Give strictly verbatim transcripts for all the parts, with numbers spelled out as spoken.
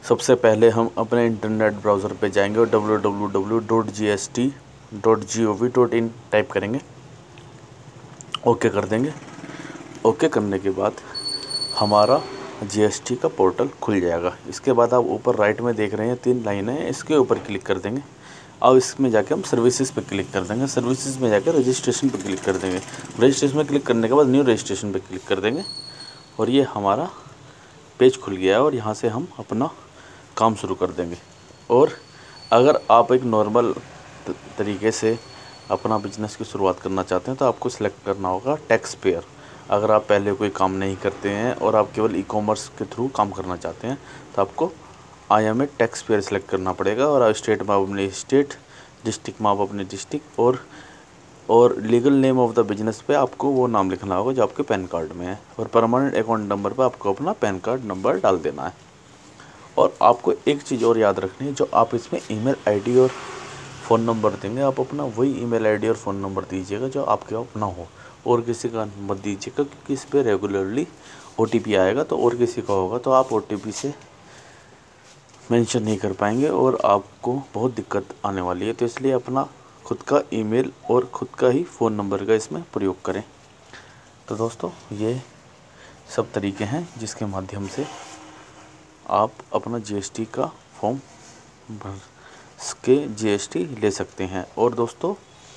सबसे पहले हम अपने इंटरनेट ब्राउज़र पे जाएंगे और W W W dot G S T dot G O V dot in type करेंगे। ओके कर देंगे। ओके करने के बाद हमारा जी एस टी का पोर्टल खुल जाएगा। इसके बाद आप ऊपर राइट में देख रहे हैं तीन लाइनें हैं, इसके ऊपर क्लिक कर देंगे। अब इसमें जाके हम सर्विसेज पे क्लिक कर देंगे। सर्विसेज में जाकर रजिस्ट्रेशन पे क्लिक कर देंगे। रजिस्ट्रेशन में क्लिक करने के बाद न्यू रजिस्ट्रेशन पे क्लिक कर देंगे और ये हमारा पेज खुल गया है और यहाँ से हम अपना काम शुरू कर देंगे। और अगर आप एक नॉर्मल तरीके से अपना बिजनेस की शुरुआत करना चाहते हैं तो आपको सिलेक्ट करना होगा टैक्स पेयर। अगर आप पहले कोई काम नहीं करते हैं और आप केवल ई कॉमर्स के थ्रू काम करना चाहते हैं तो आपको I am a taxpayer select करना पड़ेगा। और स्टेट में आप अपनी स्टेट, डिस्ट्रिक्ट में आप अपनी डिस्ट्रिक्ट और और legal name of the business पे आपको वो नाम लिखना होगा जो आपके पैन कार्ड में है। और परमानेंट अकाउंट नंबर पे आपको अपना पैन कार्ड नंबर डाल देना है। और आपको एक चीज़ और याद रखनी है, जो आप इसमें ईमेल आईडी और फ़ोन नंबर देंगे, आप अपना वही ईमेल आईडी और फ़ोन नंबर दीजिएगा जो आपके अपना हो, और किसी का मत दीजिएगा, क्योंकि इस पर रेगुलरली ओ टी पी आएगा तो और किसी का होगा तो आप ओ टी पी से मेंशन नहीं कर पाएंगे और आपको बहुत दिक्कत आने वाली है। तो इसलिए अपना खुद का ईमेल और खुद का ही फ़ोन नंबर का इसमें प्रयोग करें। तो दोस्तों, ये सब तरीके हैं जिसके माध्यम से आप अपना जी एस टी का फॉर्म भर के जी एस टी ले सकते हैं। और दोस्तों,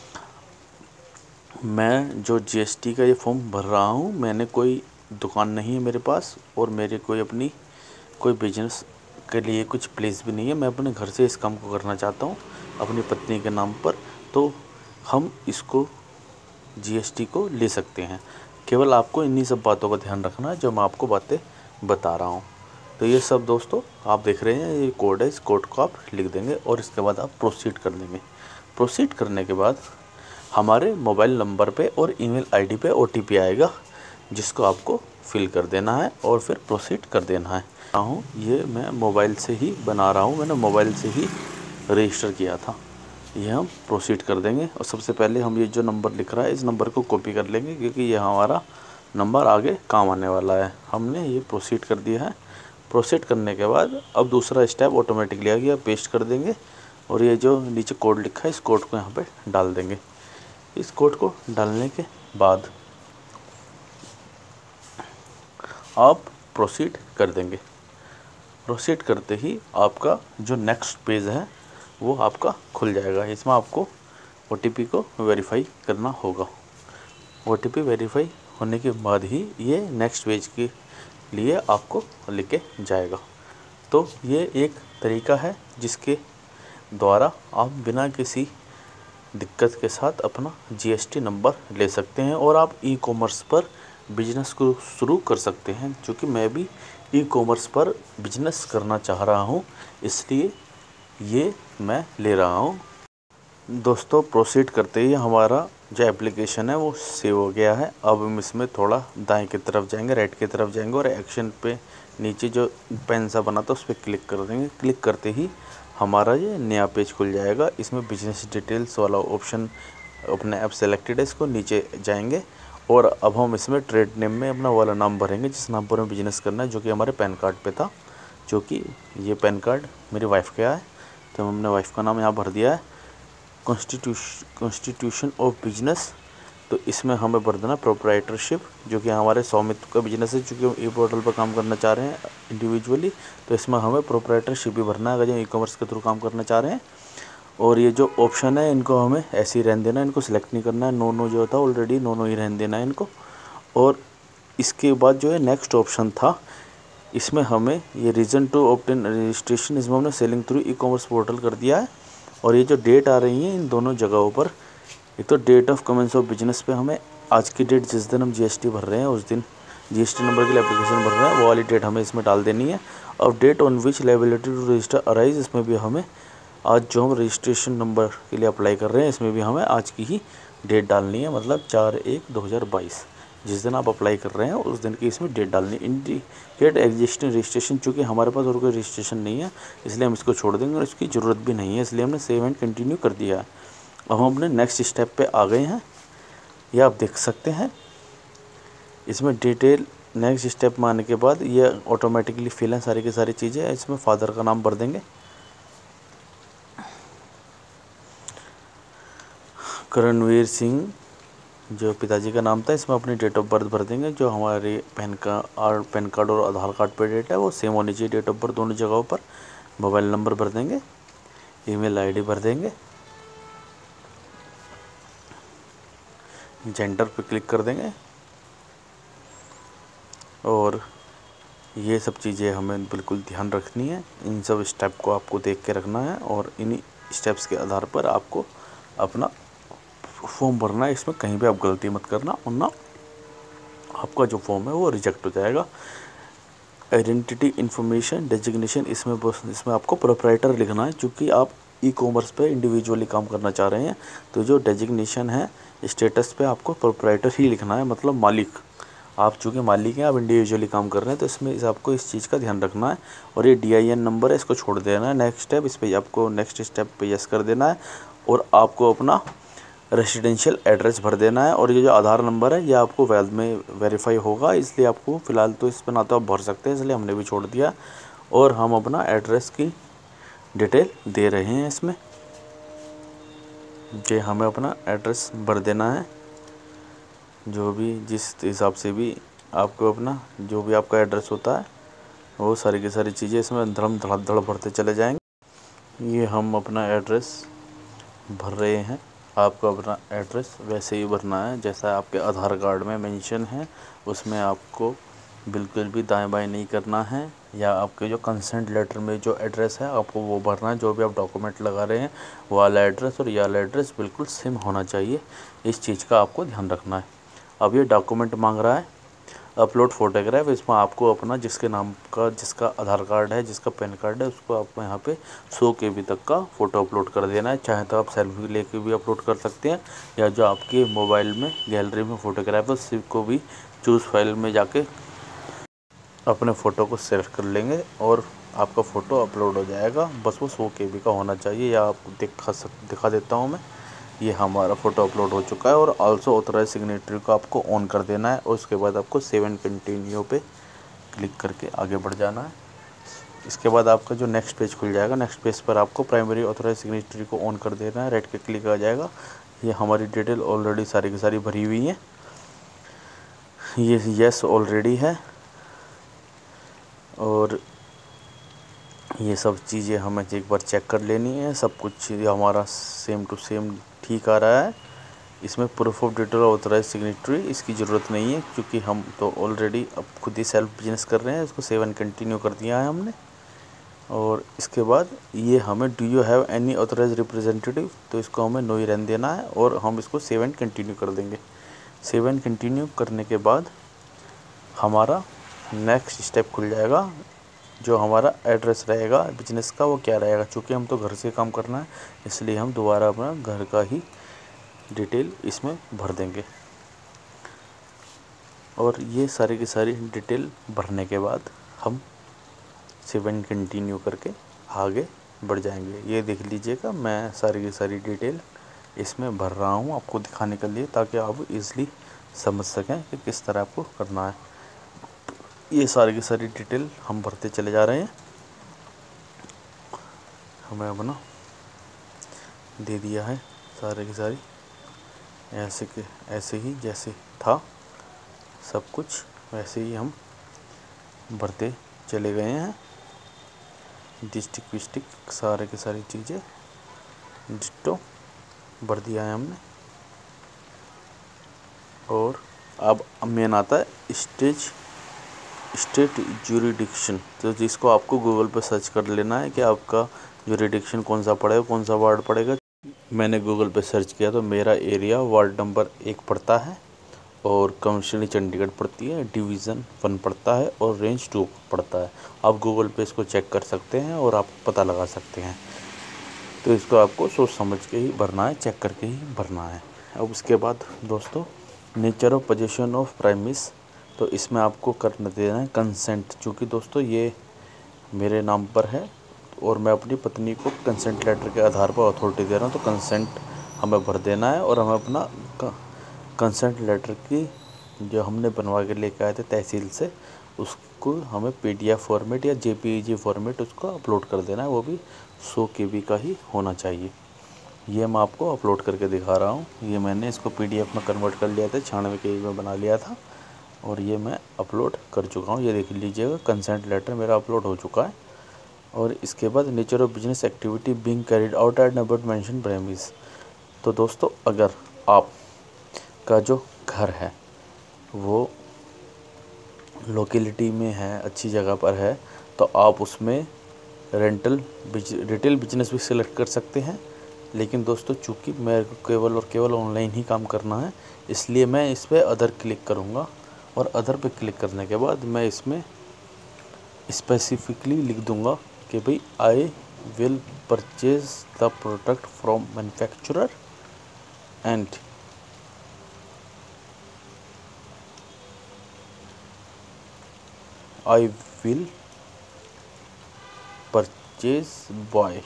मैं जो जी एस टी का ये फॉर्म भर रहा हूँ, मैंने कोई दुकान नहीं है मेरे पास और मेरे कोई अपनी कोई बिजनेस के लिए कुछ प्लेस भी नहीं है। मैं अपने घर से इस काम को करना चाहता हूँ अपनी पत्नी के नाम पर। तो हम इसको जी एस टी को ले सकते हैं। केवल आपको इन्हीं सब बातों का ध्यान रखना है जो मैं आपको बातें बता रहा हूँ। तो ये सब दोस्तों आप देख रहे हैं, ये कोड है, इस कोड को आप लिख देंगे और इसके बाद आप प्रोसीड कर देंगे। प्रोसीड करने के बाद हमारे मोबाइल नंबर पे और ईमेल आईडी पे ओ टी पी आएगा, जिसको आपको फिल कर देना है और फिर प्रोसीड कर देना है। हूँ ये मैं मोबाइल से ही बना रहा हूँ, मैंने मोबाइल से ही रजिस्टर किया था। ये हम प्रोसीड कर देंगे और सबसे पहले हम ये जो नंबर लिख रहा है इस नंबर को कॉपी कर लेंगे, क्योंकि ये हमारा नंबर आगे काम आने वाला है। हमने ये प्रोसीड कर दिया है। प्रोसीड करने के बाद अब दूसरा स्टेप ऑटोमेटिकली आ गया, पेस्ट कर देंगे और ये जो नीचे कोड लिखा है इस कोड को यहाँ पे डाल देंगे। इस कोड को डालने के बाद आप प्रोसीड कर देंगे। प्रोसीड करते ही आपका जो नेक्स्ट पेज है वो आपका खुल जाएगा। इसमें आपको ओ टी पी को वेरीफाई करना होगा। ओ टी पी वेरीफाई होने के बाद ही ये नेक्स्ट पेज के लिए आपको लेके जाएगा। तो ये एक तरीका है जिसके द्वारा आप बिना किसी दिक्कत के साथ अपना जी एस टी नंबर ले सकते हैं और आप ई कॉमर्स पर बिजनेस को शुरू कर सकते हैं। क्योंकि मैं भी ई कॉमर्स पर बिजनेस करना चाह रहा हूँ, इसलिए ये मैं ले रहा हूँ। दोस्तों, प्रोसीड करते ही हमारा जो एप्लीकेशन है वो सेव हो गया है। अब हम इसमें थोड़ा दाएं की तरफ जाएंगे, राइट की तरफ जाएंगे और एक्शन पे नीचे जो पेन सा बना था उस पर क्लिक कर देंगे। क्लिक करते ही हमारा ये नया पेज खुल जाएगा। इसमें बिजनेस डिटेल्स वाला ऑप्शन अपने ऐप सेलेक्टेड है, इसको नीचे जाएंगे और अब हम इसमें ट्रेड नेम में अपना वाला नाम भरेंगे जिस नाम पर हमें बिजनेस करना है, जो कि हमारे पैन कार्ड पे था। जो कि ये पैन कार्ड मेरी वाइफ का है, तो हमने वाइफ का नाम यहाँ भर दिया है, कॉन्स्टिट्यूशन कॉन्स्टिट्यूशन ऑफ बिजनेस। तो इसमें हमें भर देना प्रोप्राइटरशिप, जो कि हमारे स्वामित्व का बिजनेस है। चूँकि हम ई पोर्टल पर काम करना चाह रहे हैं इंडिविजुअली, तो इसमें हमें प्रोप्राइटरशिप भी भरना है अगर हम ई कॉमर्स के थ्रू काम करना चाह रहे हैं। और ये जो ऑप्शन है इनको हमें ऐसे ही रहने देना है, इनको सिलेक्ट नहीं करना है। नो नो जो था ऑलरेडी नो नो ही रहने देना है इनको। और इसके बाद जो है नेक्स्ट ऑप्शन था, इसमें हमें ये रीज़न टू ऑब्टेन रजिस्ट्रेशन, इसमें हमने selling through e commerce portal कर दिया है। और ये जो डेट आ रही है इन दोनों जगहों पर, एक तो date of commence of business पे हमें आज की डेट जिस दिन हम जी एस टी भर रहे हैं उस दिन जी एस टी नंबर के लिए एप्लीकेशन भर रहे हैं वो वाली डेट हमें इसमें डाल देनी है। और date on which liability to register arise, इसमें भी हमें आज जो हम रजिस्ट्रेशन नंबर के लिए अप्लाई कर रहे हैं इसमें भी हमें आज की ही डेट डालनी है, मतलब चार एक दो हज़ार बाईस जिस दिन आप अप्लाई कर रहे हैं उस दिन की इसमें डेट डालनी है। इंडिकेट एग्जिस्टिंग रजिस्ट्रेशन, चूँकि हमारे पास और कोई रजिस्ट्रेशन नहीं है इसलिए हम इसको छोड़ देंगे और इसकी ज़रूरत भी नहीं है, इसलिए हमने सेव एंड कंटिन्यू कर दिया है। अब हम अपने नेक्स्ट स्टेप पे आ गए हैं। ये आप देख सकते हैं, इसमें डिटेल नेक्स्ट स्टेप में आने के बाद ये ऑटोमेटिकली फिल है सारी की सारी चीज़ें। इसमें फादर का नाम भर देंगे, करणवीर सिंह जो पिताजी का नाम था। इसमें अपनी डेट ऑफ बर्थ भर देंगे, जो हमारे पैन का और पैन कार्ड और आधार कार्ड पे डेट है वो सेम होनी चाहिए डेट ऑफ बर्थ दोनों जगहों पर। मोबाइल नंबर भर देंगे, ईमेल आईडी भर देंगे, जेंडर पे क्लिक कर देंगे। और ये सब चीज़ें हमें बिल्कुल ध्यान रखनी है, इन सब स्टेप को आपको देख के रखना है और इन्हीं स्टेप्स के आधार पर आपको अपना फॉर्म भरना है। इसमें कहीं भी आप गलती मत करना, वरना आपका जो फॉर्म है वो रिजेक्ट हो जाएगा। आइडेंटिटी इंफॉर्मेशन डेजिग्नेशन, इसमें इसमें आपको प्रोप्राइटर लिखना है, क्योंकि आप ई कॉमर्स पे इंडिविजुअली काम करना चाह रहे हैं। तो जो डेजिग्नेशन है स्टेटस पे आपको प्रोप्राइटर ही लिखना है, मतलब मालिक। आप चूँकि मालिक हैं, आप इंडिविजुअली काम कर रहे हैं, तो इसमें इस आपको इस चीज़ का ध्यान रखना है। और ये डी आई एन नंबर है, इसको छोड़ देना है। नेक्स्ट स्टेप, इस पर आपको नेक्स्ट स्टेप पे यस कर देना है और आपको अपना रेसिडेंशियल एड्रेस भर देना है। और ये जो आधार नंबर है ये आपको वैध में वेरीफाई होगा, इसलिए आपको फ़िलहाल तो इस पर ना तो आप भर सकते हैं, इसलिए हमने भी छोड़ दिया। और हम अपना एड्रेस की डिटेल दे रहे हैं इसमें, कि हमें अपना एड्रेस भर देना है, जो भी जिस हिसाब से भी आपको अपना जो भी आपका एड्रेस होता है वो सारी की सारी चीज़ें इसमें धड़म धड़ धड़ भरते चले जाएंगे। ये हम अपना एड्रेस भर रहे हैं। आपको अपना एड्रेस वैसे ही भरना है जैसा आपके आधार कार्ड में मेंशन है, उसमें आपको बिल्कुल भी दाएं बाएं नहीं करना है। या आपके जो कंसेंट लेटर में जो एड्रेस है आपको वो भरना है, जो भी आप डॉक्यूमेंट लगा रहे हैं वो वाला एड्रेस और ये वाला एड्रेस बिल्कुल सेम होना चाहिए। इस चीज़ का आपको ध्यान रखना है। अब ये डॉक्यूमेंट मांग रहा है अपलोड फोटोग्राफ, इसमें आपको अपना जिसके नाम का जिसका आधार कार्ड है, जिसका पैन कार्ड है, उसको आपको यहाँ पे सौ के बी तक का फ़ोटो अपलोड कर देना है। चाहे तो आप सेल्फी लेके भी अपलोड कर सकते हैं, या जो आपके मोबाइल में गैलरी में फ़ोटोग्राफ है उसी को भी चूज़ फाइल में जाके अपने फ़ोटो को सेलेक्ट कर लेंगे और आपका फ़ोटो अपलोड हो जाएगा। बस वो सौ के बी का होना चाहिए, या आपको दिखा सक दिखा देता हूँ मैं। ये हमारा फ़ोटो अपलोड हो चुका है। और आल्सो ऑथराइज सिग्नेचर को आपको ऑन कर देना है और उसके बाद आपको सेव एंड कंटिन्यू पे क्लिक करके आगे बढ़ जाना है। इसके बाद आपका जो नेक्स्ट पेज खुल जाएगा, नेक्स्ट पेज पर आपको प्राइमरी ऑथराइज सिग्नेचर को ऑन कर देना है, रेड के क्लिक आ जाएगा। ये हमारी डिटेल ऑलरेडी सारी की सारी भरी हुई है, ये यस ऑलरेडी है। और ये सब चीज़ें हमें एक बार चेक कर लेनी है, सब कुछ हमारा सेम टू सेम ठीक आ रहा है। इसमें proof of detail authorise signatory इसकी ज़रूरत नहीं है, क्योंकि हम तो ऑलरेडी अब खुद ही सेल्फ बिजनेस कर रहे हैं। इसको सेव एंड कंटिन्यू कर दिया है हमने। और इसके बाद ये हमें do you have any authorise representative, तो इसको हमें नो ही रहने देना है और हम इसको सेव एंड कंटिन्यू कर देंगे। सेव एंड कंटिन्यू करने के बाद हमारा नेक्स्ट स्टेप खुल जाएगा। जो हमारा एड्रेस रहेगा बिजनेस का वो क्या रहेगा, क्योंकि हम तो घर से काम करना है, इसलिए हम दोबारा अपना घर का ही डिटेल इसमें भर देंगे। और ये सारी की सारी डिटेल भरने के बाद हम सेव एंड कंटिन्यू करके आगे बढ़ जाएंगे। ये देख लीजिएगा, मैं सारी की सारी डिटेल इसमें भर रहा हूँ आपको दिखाने के लिए, ताकि आप इजली समझ सकें कि किस तरह आपको करना है। ये सारी की सारी डिटेल हम भरते चले जा रहे हैं। हमें अपना दे दिया है सारे की सारी, ऐसे के ऐसे ही जैसे था सब कुछ वैसे ही हम भरते चले गए हैं। डिस्ट्रिक्ट विस्ट्रिक्ट सारे की सारी चीज़ें डिट्टो भर दिया है हमने। और अब मेन आता है स्टेज स्टेट ज्यूरिडिक्शन, तो जिसको आपको गूगल पर सर्च कर लेना है कि आपका ज्यूरिडिक्शन कौन सा पड़ेगा, कौन सा वार्ड पड़ेगा। मैंने गूगल पे सर्च किया तो मेरा एरिया वार्ड नंबर एक पड़ता है और काउंसिल चंडीगढ़ पड़ती है, डिवीज़न वन पड़ता है और रेंज टू पड़ता है। आप गूगल पे इसको चेक कर सकते हैं और आप पता लगा सकते हैं। तो इसको आपको सोच समझ के ही भरना है, चेक करके ही भरना है। अब उसके बाद दोस्तों nature of position of premises, तो इसमें आपको करना देना है कंसेंट, क्योंकि दोस्तों ये मेरे नाम पर है और मैं अपनी पत्नी को कंसेंट लेटर के आधार पर अथॉरिटी दे रहा हूँ। तो कंसेंट हमें भर देना है और हमें अपना कंसेंट लेटर की जो हमने बनवा के लेके आए थे तहसील से, उसको हमें पीडीएफ फॉर्मेट या जेपीईजी फॉर्मेट उसको अपलोड कर देना है। वो भी सौ के बी का ही होना चाहिए। ये मैं आपको अपलोड करके दिखा रहा हूँ। ये मैंने इसको पीडीएफ में कन्वर्ट कर लिया था, छियानवे के बी में बना लिया था और ये मैं अपलोड कर चुका हूँ। ये देख लीजिएगा, कंसेंट लेटर मेरा अपलोड हो चुका है। और इसके बाद nature of business activity being carried out at about mention premise. तो दोस्तों, अगर आप का जो घर है वो लोकेलिटी में है, अच्छी जगह पर है, तो आप उसमें रेंटल रिटेल बिजनेस भी सिलेक्ट कर सकते हैं। लेकिन दोस्तों, चूँकि मेरे को केवल और केवल ऑनलाइन ही काम करना है, इसलिए मैं इस पर अदर क्लिक करूँगा और अदर पे क्लिक करने के बाद मैं इसमें स्पेसिफिकली लिख दूँगा कि भाई I will purchase the product from manufacturer and I will purchase by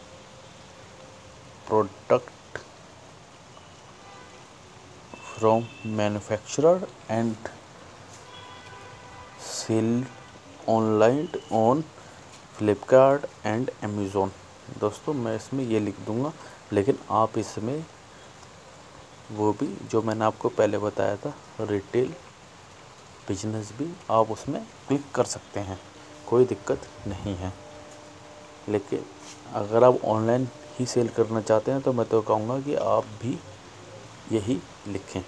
product from manufacturer and sell online on Flipkart and Amazon. दोस्तों, मैं इसमें ये लिख दूंगा, लेकिन आप इसमें वो भी जो मैंने आपको पहले बताया था रिटेल बिजनेस भी आप उसमें क्लिक कर सकते हैं, कोई दिक्कत नहीं है। लेकिन अगर आप ऑनलाइन ही सेल करना चाहते हैं तो मैं तो कहूँगा कि आप भी यही लिखें,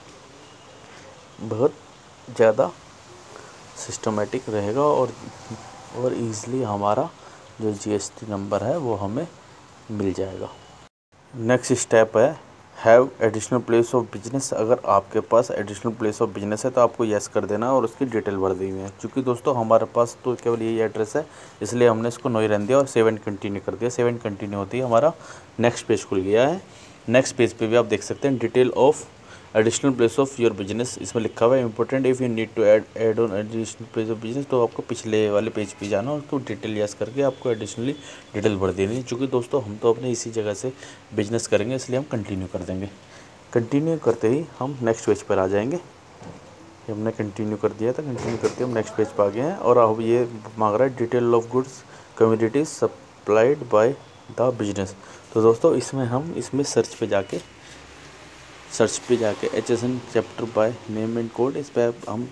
बहुत ज़्यादा सिस्टमेटिक रहेगा और और ईज़िली हमारा जो जीएसटी नंबर है वो हमें मिल जाएगा। नेक्स्ट स्टेप है have additional place of business. अगर आपके पास एडिशनल प्लेस ऑफ बिजनेस है तो आपको येस कर देना और उसकी डिटेल भर दी हुई है। क्योंकि दोस्तों, हमारे पास तो केवल यही एड्रेस है, इसलिए हमने इसको नो ही रहने दिया और सेवन कंटिन्यू कर दिया। सेवन कंटिन्यू होती है, हमारा नेक्स्ट पेज खुल गया है। नेक्स्ट पेज पे भी आप देख सकते हैं detail of additional place of your business, इसमें लिखा हुआ है important if you need to add add on additional place of business. तो आपको पिछले वाले पेज पे जाना और उसको डिटेल यस करके आपको एडिशनली डिटेल भर देनी है। चूँकि दोस्तों, हम तो अपने इसी जगह से बिजनेस करेंगे, इसलिए हम कंटिन्यू कर देंगे। कंटिन्यू करते ही हम नेक्स्ट पेज पर आ जाएंगे। हमने कंटिन्यू कर दिया था, कंटिन्यू करते हम नेक्स्ट पेज पर आ गए हैं। और अब ये मांग रहा है detail of goods commodities supplied by the business. तो दोस्तों, इसमें हम इसमें सर्च पे जाके सर्च पे जाके H S N chapter by name and code, इस पर हम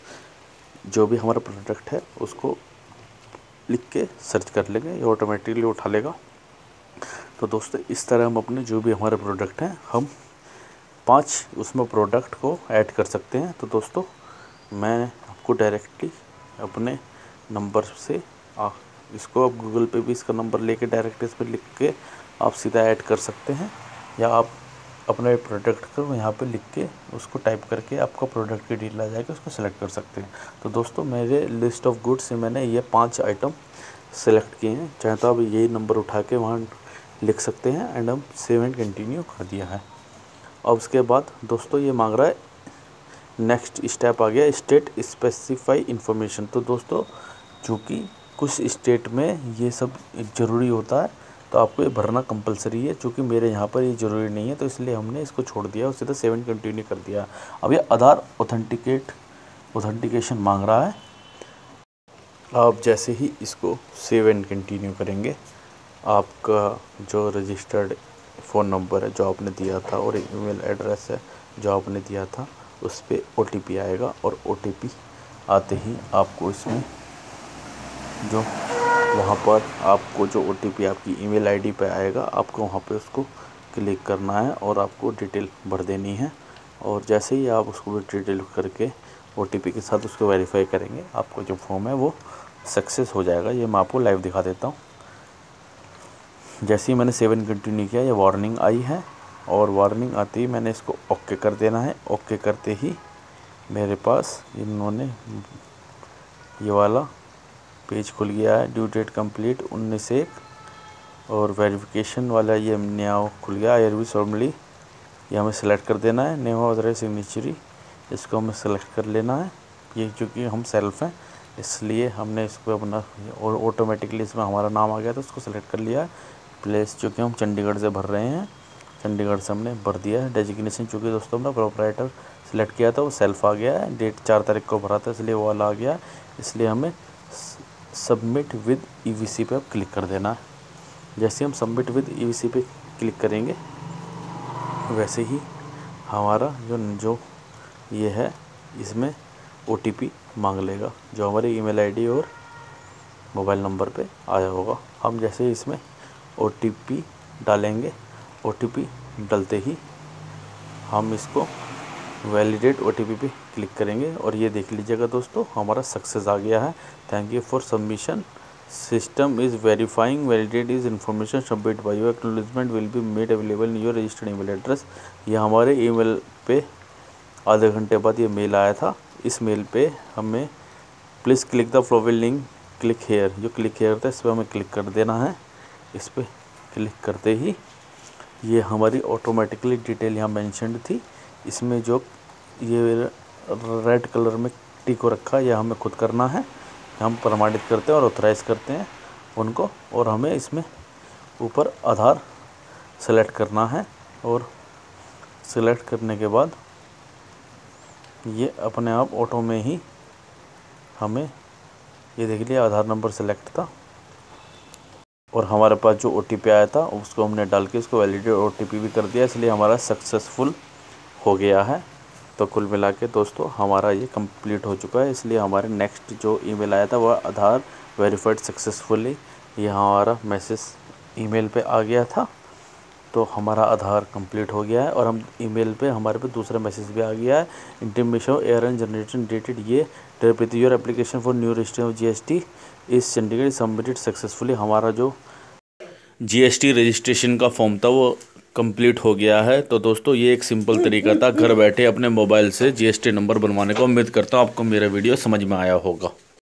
जो भी हमारा प्रोडक्ट है उसको लिख के सर्च कर लेंगे, ये ऑटोमेटिकली उठा लेगा। तो दोस्तों, इस तरह हम अपने जो भी हमारे प्रोडक्ट हैं हम पांच उसमें प्रोडक्ट को ऐड कर सकते हैं। तो दोस्तों, मैं आपको डायरेक्टली अपने नंबर से आ, इसको आप गूगल पे भी इसका नंबर लेके डायरेक्ट इस पर लिख के आप सीधा ऐड कर सकते हैं, या आप अपने प्रोडक्ट को यहाँ पे लिख के उसको टाइप करके आपका प्रोडक्ट की डिटेल आ जाएगी, उसको सेलेक्ट कर सकते हैं। तो दोस्तों, मेरे लिस्ट ऑफ गुड्स से मैंने ये पाँच आइटम सेलेक्ट किए हैं। चाहे तो आप यही नंबर उठा के वहाँ लिख सकते हैं एंड हम सेव एंड कंटिन्यू कर दिया है। अब उसके बाद दोस्तों, ये मांग रहा है नेक्स्ट स्टेप आ गया स्टेट स्पेसिफाई इन्फॉर्मेशन। तो दोस्तों, चूँकि कुछ स्टेट में ये सब ज़रूरी होता है तो आपको ये भरना कंपलसरी है। चूँकि मेरे यहाँ पर ये ज़रूरी नहीं है तो इसलिए हमने इसको छोड़ दिया और सीधा सेवन कंटिन्यू कर दिया। अब ये आधार ऑथेंटिकेट ऑथेंटिकेशन मांग रहा है। आप जैसे ही इसको सेव एंड कंटिन्यू करेंगे, आपका जो रजिस्टर्ड फ़ोन नंबर है जो आपने दिया था और ईमेल एड्रेस है जो आपने दिया था, उस पर ओ टी पी आएगा और ओ टी पी आते ही आपको इसमें जो वहाँ पर आपको जो ओ टी पी आपकी ईमेल आईडी पे आएगा, आपको वहाँ पे उसको क्लिक करना है और आपको डिटेल भर देनी है। और जैसे ही आप उसको डिटेल करके ओ टी पी के साथ उसको वेरीफाई करेंगे, आपको जो फॉर्म है वो सक्सेस हो जाएगा। ये मैं आपको लाइव दिखा देता हूँ। जैसे ही मैंने सेवन कंटिन्यू किया, ये वार्निंग आई है और वार्निंग आते ही मैंने इसको ओके कर देना है। ओके करते ही मेरे पास इन्होंने ये वाला पेज खुल गया है, ड्यू डेट कंप्लीट उन्नीस एक, और वेरिफिकेशन वाला ये नया खुल गया आई आर बी फॉर्मली। ये हमें सेलेक्ट कर देना है, नेम ऑथराइज सिग्नेचरी, इसको हमें सेलेक्ट कर लेना है। ये चूँकि हम सेल्फ हैं इसलिए हमने इसको अपना और ऑटोमेटिकली इसमें हमारा नाम आ गया तो उसको सेलेक्ट कर लिया है। प्लेस चूँकि हम चंडीगढ़ से भर रहे हैं चंडीगढ़ से हमने भर दिया है। डेजिग्नेशन चूँकि दोस्तों हमने प्रोपराइटर सेलेक्ट किया था वो सेल्फ आ गया है, डेट चार तारीख को भरा था इसलिए वो वाला आ गया, इसलिए हमें सबमिट विद ईवीसी पे अब क्लिक कर देना है। जैसे हम सबमिट विद ईवीसी पे क्लिक करेंगे वैसे ही हमारा जो जो ये है इसमें ओटीपी मांग लेगा जो हमारे ईमेल आईडी और मोबाइल नंबर पे आया होगा। हम जैसे ही इसमें ओटीपी डालेंगे, ओटीपी डालते ही हम इसको वैलिडेट ओटीपी पे क्लिक करेंगे और ये देख लीजिएगा दोस्तों हमारा सक्सेस आ गया है। Thank you for submission, system is verifying validate is information submit by your acknowledgement will be made available in your registered email address. ये हमारे ईमेल पे आधे घंटे बाद ये मेल आया था। इस मेल पे हमें please click the following link click here, जो क्लिक हेयर था इस पर हमें क्लिक कर देना है। इस पर क्लिक करते ही ये हमारी ऑटोमेटिकली डिटेल यहाँ मेंशन्ड थी, इसमें जो ये रेड कलर में टिक को रखा है यह हमें खुद करना है। हम प्रमाणित करते हैं और ऑथराइज़ करते हैं उनको, और हमें इसमें ऊपर आधार सेलेक्ट करना है और सेलेक्ट करने के बाद ये अपने आप ऑटो में ही हमें ये देख लिया आधार नंबर सेलेक्ट था और हमारे पास जो ओटीपी आया था उसको हमने डाल के इसको वैलिडेट ओटीपी भी कर दिया, इसलिए हमारा सक्सेसफुल हो गया है। तो कुल मिला के दोस्तों हमारा ये कंप्लीट हो चुका है, इसलिए हमारे नेक्स्ट जो ईमेल आया था वह आधार वेरीफाइड सक्सेसफुली, ये हमारा मैसेज ईमेल पे आ गया था। तो हमारा आधार कंप्लीट हो गया है और हम ईमेल पे हमारे पे दूसरा मैसेज भी आ गया है, इंटीमेशन एयर जनरेशन डेटेड ये with your application for new registration GST is Chandigarh submitted successfully. हमारा जो जीएसटी रजिस्ट्रेशन का फॉर्म था वो कंप्लीट हो गया है। तो दोस्तों ये एक सिंपल तरीका था घर बैठे अपने मोबाइल से जीएसटी नंबर बनवाने का। उम्मीद करता हूँ आपको मेरा वीडियो समझ में आया होगा।